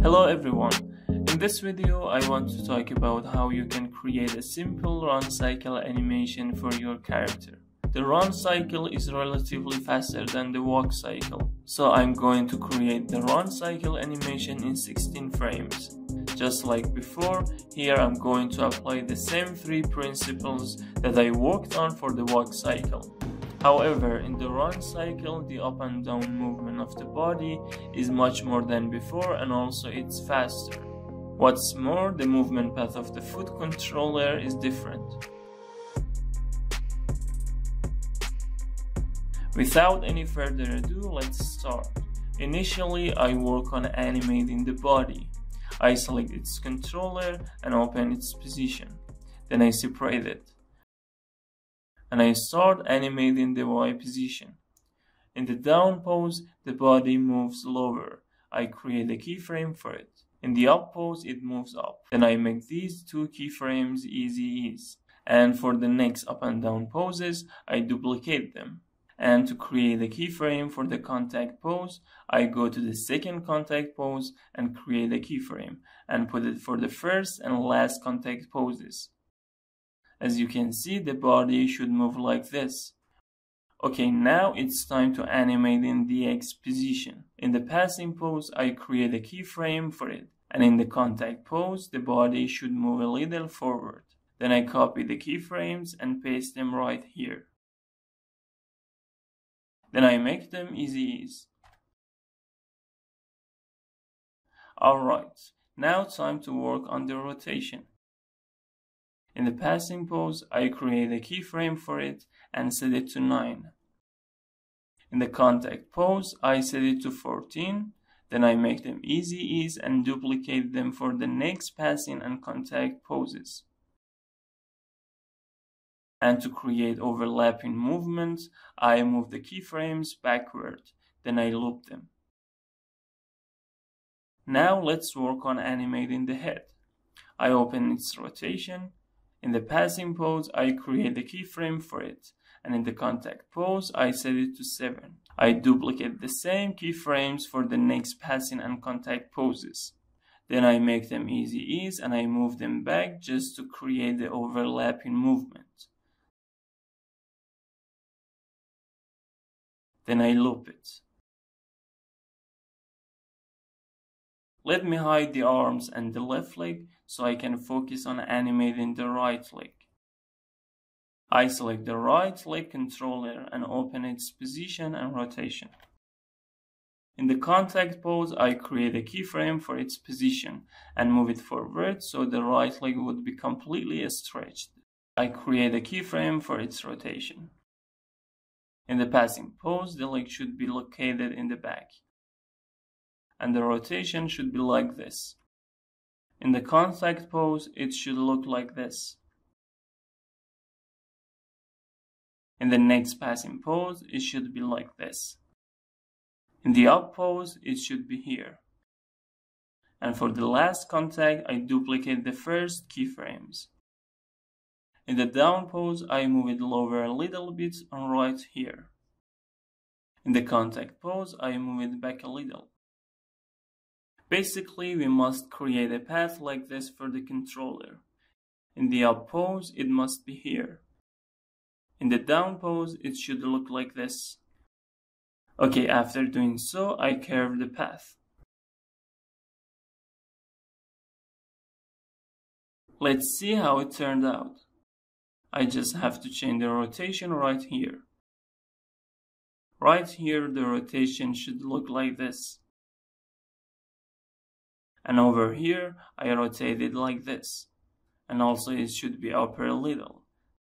Hello everyone, in this video I want to talk about how you can create a simple run cycle animation for your character. The run cycle is relatively faster than the walk cycle, so I'm going to create the run cycle animation in 16 frames. Just like before, here I'm going to apply the same 3 principles that I worked on for the walk cycle. However, in the run cycle, the up and down movement of the body is much more than before, and also it's faster. What's more, the movement path of the foot controller is different. Without any further ado, let's start. Initially, I work on animating the body. I select its controller and open its position. Then I separate it. And I start animating the Y position. In the down pose, the body moves lower. I create a keyframe for it. In the up pose, it moves up. Then I make these 2 keyframes easy ease. And for the next up and down poses, I duplicate them. And to create a keyframe for the contact pose, I go to the second contact pose and create a keyframe and put it for the first and last contact poses. As you can see, the body should move like this. Okay, now it's time to animate in the X position. In the passing pose, I create a keyframe for it. And in the contact pose, the body should move a little forward. Then I copy the keyframes and paste them right here. Then I make them easy ease. Alright, now time to work on the rotation. In the passing pose, I create a keyframe for it and set it to 9. In the contact pose, I set it to 14. Then I make them easy ease and duplicate them for the next passing and contact poses. And to create overlapping movements, I move the keyframes backward. Then I loop them. Now let's work on animating the head. I open its rotation. In the passing pose, I create a keyframe for it, and in the contact pose, I set it to 7. I duplicate the same keyframes for the next passing and contact poses. Then I make them easy ease and I move them back just to create the overlapping movement. Then I loop it. Let me hide the arms and the left leg so I can focus on animating the right leg. I select the right leg controller and open its position and rotation. In the contact pose, I create a keyframe for its position and move it forward so the right leg would be completely stretched. I create a keyframe for its rotation. In the passing pose, the leg should be located in the back. And the rotation should be like this. In the contact pose, it should look like this. In the next passing pose, it should be like this. In the up pose, it should be here. And for the last contact, I duplicate the first keyframes. In the down pose, I move it lower a little bit and right here. In the contact pose, I move it back a little. Basically, we must create a path like this for the controller. In the up pose, it must be here. In the down pose, it should look like this. Okay, after doing so, I curve the path. Let's see how it turned out. I just have to change the rotation right here. Right here, the rotation should look like this. And over here, I rotate it like this. And also it should be up a little.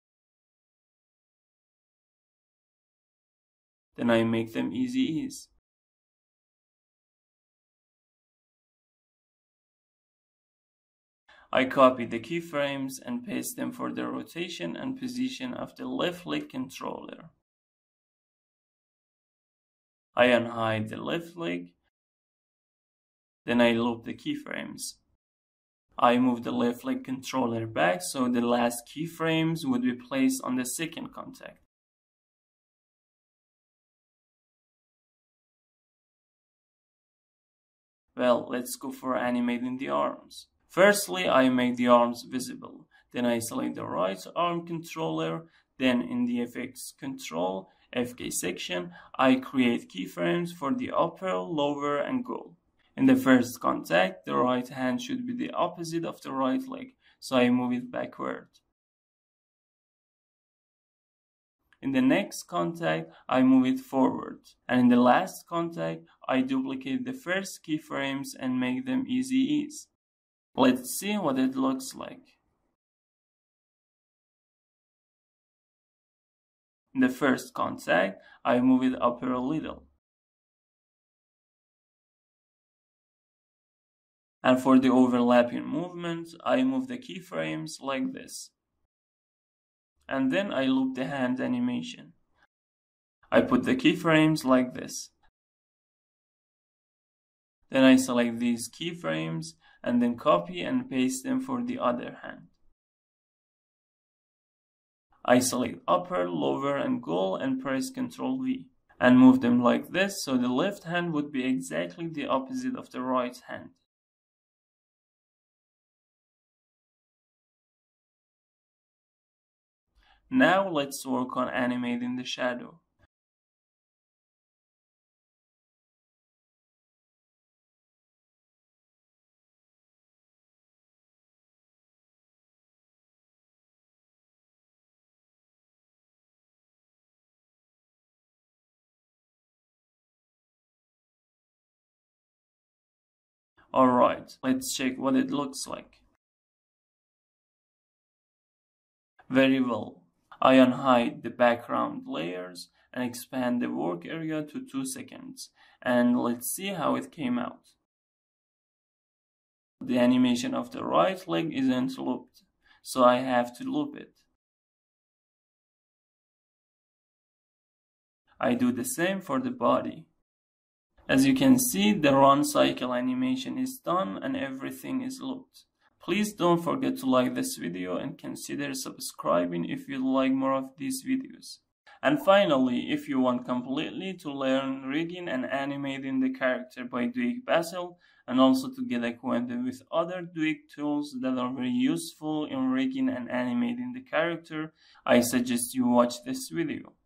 Then I make them easy ease. I copy the keyframes and paste them for the rotation and position of the left leg controller. I unhide the left leg. Then I loop the keyframes. I move the left leg controller back so the last keyframes would be placed on the second contact. Well, let's go for animating the arms. Firstly, I make the arms visible. Then I select the right arm controller. Then in the effects control FK section, I create keyframes for the upper, lower, and goal. In the first contact, the right hand should be the opposite of the right leg, so I move it backward. In the next contact, I move it forward. And in the last contact, I duplicate the first keyframes and make them easy ease. Let's see what it looks like. In the first contact, I move it upper a little. And for the overlapping movement, I move the keyframes like this. And then I loop the hand animation. I put the keyframes like this. Then I select these keyframes and then copy and paste them for the other hand. I select upper, lower, and goal and press Ctrl V and move them like this, so the left hand would be exactly the opposite of the right hand. Now let's work on animating the shadow. Alright, let's check what it looks like. Very well. I unhide the background layers and expand the work area to 2 seconds. And let's see how it came out. The animation of the right leg isn't looped, so I have to loop it. I do the same for the body. As you can see, the run cycle animation is done and everything is looped. Please don't forget to like this video and consider subscribing if you'd like more of these videos. And finally, if you want completely to learn rigging and animating the character by Duik Bassel, and also to get acquainted with other Duik tools that are very useful in rigging and animating the character, I suggest you watch this video.